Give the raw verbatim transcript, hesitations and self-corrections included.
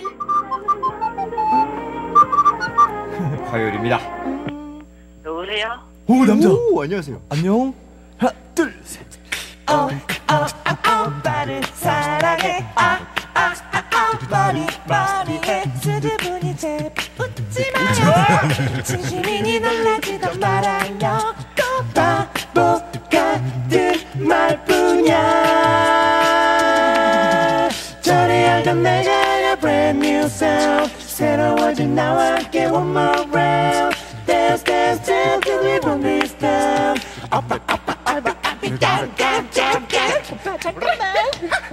화요일입니다. 여보세요? 오, 남자. 오, 안녕하세요. 안녕. 하나, 둘, 셋. 어, 어, 어, 오빠를 사랑해. 아, 아, 아, 아, 머리, 머리에 수줍은이 제 웃지 마요. 진심이니 놀라지도 말아요. 또 바보 같은 말뿐이야. 저리 알던 내가 brand new sound. 새로워진 나와 함께 one more round. Dance, dance, dance, till we run this down. 오빠, 오빠, 오빠, 오빠, down, down, down, down. 오빠 잠깐만.